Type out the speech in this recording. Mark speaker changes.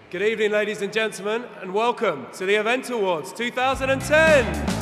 Speaker 1: Good evening, ladies and gentlemen, and welcome to the Event Awards 2010.